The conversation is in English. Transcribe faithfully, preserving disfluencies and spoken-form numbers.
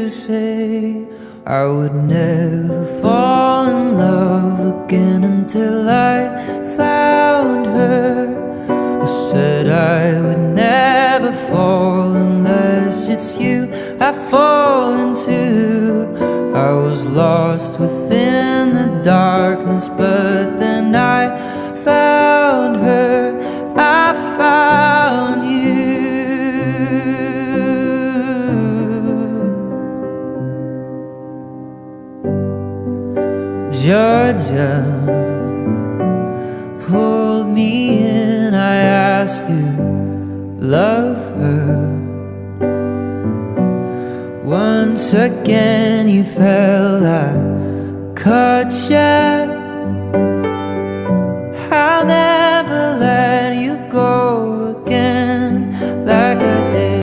to say I would never fall in love again until I found her. I said I would never fall unless it's you I fall into. I was lost within the darkness, but then I found her, I found you. Georgia pulled me in, I asked to love her. Once again you fell, I caught you